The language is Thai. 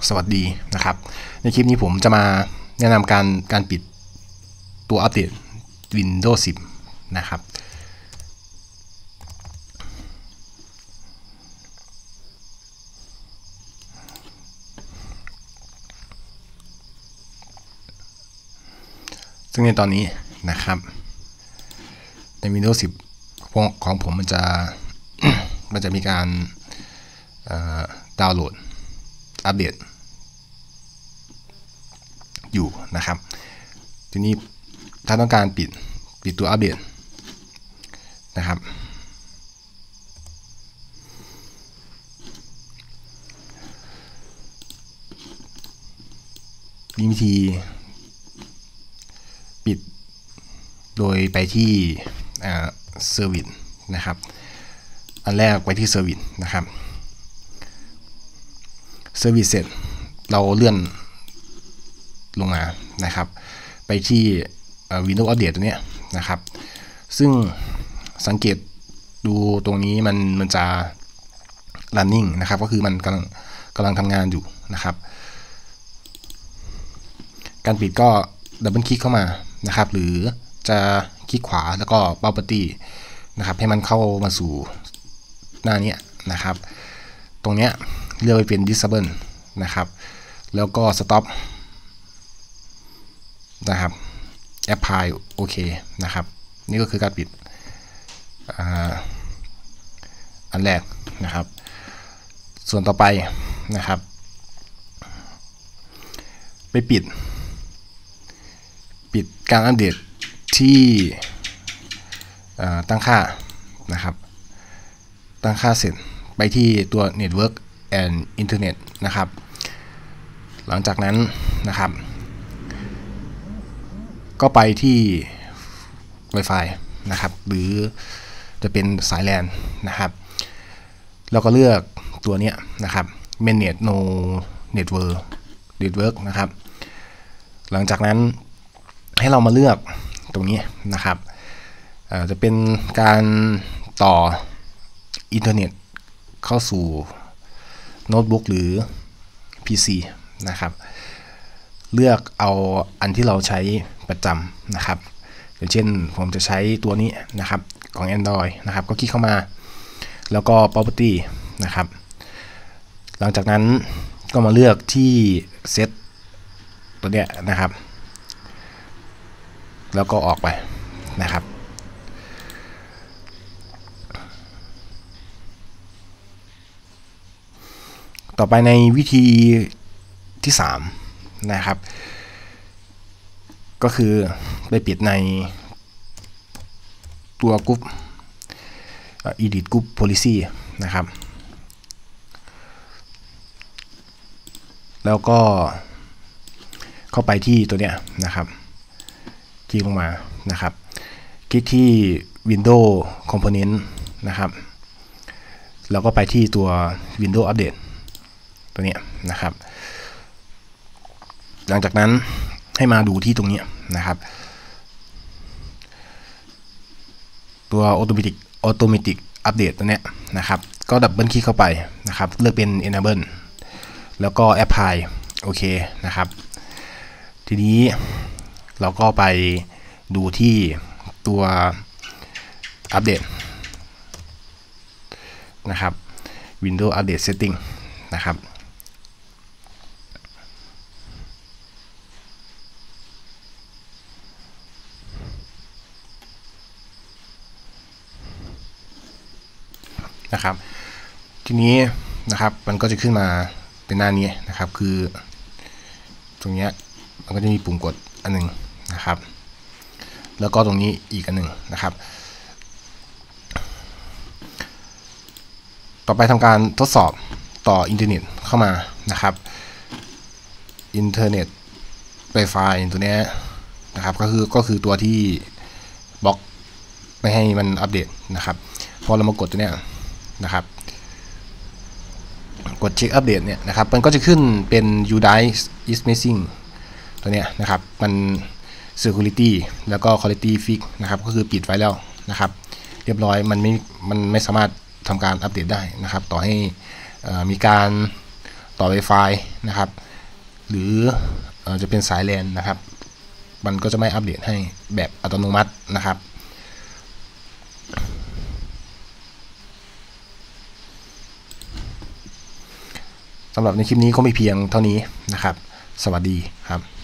สวัสดีนะครับในคลิปนี้ผมจะมาแนะนำการปิดตัวอัปเดต Windows 10 นะครับซึ่งในตอนนี้นะครับใน Windows 10 ของผมมันจะ มันจะมีการดาวน์โหลดอัปเดตอยู่นะครับทีนี้ถ้าต้องการปิดตัวอัปเดตนะครับมีวิธีปิดโดยไปที่เซอร์วิสนะครับอันแรกไปที่เซอร์วิสนะครับเซอร์วิสเสร็จเราเลื่อนลงมานะครับไปที่Windows Update ตัวนี้นะครับซึ่งสังเกตดูตรงนี้มันจะ running นะครับก็คือมันกำลังทำงานอยู่นะครับการปิดก็ดับเบิลคลิกเข้ามานะครับหรือจะคลิกขวาแล้วก็ Property นะครับให้มันเข้ามาสู่หน้านี้นะครับตรงเนี้ยเลือกไปเป็น Disable นะครับแล้วก็ Stop นะครับ Apply โอเคนะครับนี่ก็คือการปิดอันแรกนะครับส่วนต่อไปนะครับไปปิดการอัปเดตที่ตั้งค่านะครับตั้งค่าเสร็จไปที่ตัว Network and Internet นะครับหลังจากนั้นนะครับก็ไปที่ Wi-Fi นะครับหรือจะเป็นสาย LAN นะครับแล้วก็เลือกตัวเนี้ยนะครับ Manage No Network นะครับหลังจากนั้นให้เรามาเลือกตรงนี้นะครับจะเป็นการต่ออินเทอร์เน็ตเข้าสู่โน้ตบุ๊กหรือ PC นะครับเลือกเอาอันที่เราใช้ประจำนะครับอย่างเช่นผมจะใช้ตัวนี้นะครับของ Android นะครับก็คลิกเข้ามาแล้วก็ Property นะครับหลังจากนั้นก็มาเลือกที่ Set ตัวเนี้ยนะครับแล้วก็ออกไปนะครับต่อไปในวิธีที่3นะครับก็คือไปปิดในตัวกรุ๊ป Edit Group Policy นะครับแล้วก็เข้าไปที่ตัวเนี้ยนะครับคลิกลงมานะครับคลิกที่ Windows Component นะครับแล้วก็ไปที่ตัว Windows Update ตัวเนี้ยนะครับหลังจากนั้นให้มาดูที่ตรงนี้นะครับตัว Automatic Update ตัวเนี้ยนะครับก็ดับเบิลคลิกเข้าไปนะครับเลือกเป็น Enable แล้วก็ Apply โอเคนะครับทีนี้เราก็ไปดูที่ตัวอัปเดตนะครับ Windows Update Setting นะครับทีนี้นะครับมันก็จะขึ้นมาเป็นหน้านี้นะครับคือตรงนี้มันก็จะมีปุ่มกดอันหนึ่งนะครับแล้วก็ตรงนี้อีกอันหนึ่งนะครับต่อไปทำการทดสอบต่ออินเทอร์เน็ตเข้ามานะครับอินเทอร์เน็ต Wi-Fi ตัวนี้นะครับก็คือตัวที่บล็อกไม่ให้มันอัปเดตนะครับพอเรามากดตัวเนี้ยนะครับกดเช็คอัปเดตเนี่ยนะครับมันก็จะขึ้นเป็น UDICE is missing ตัวเนี้ยนะครับมัน security แล้วก็ quality fix นะครับก็คือปิดไว้แล้วนะครับเรียบร้อยมันไม่สามารถทำการอัปเดตได้นะครับต่อให้มีการต่อ Wi-Fi นะครับหรือจะเป็นสาย LAN นะครับมันก็จะไม่อัปเดตให้แบบอัตโนมัตินะครับสำหรับในคลิปนี้ก็มีเพียงเท่านี้นะครับสวัสดีครับ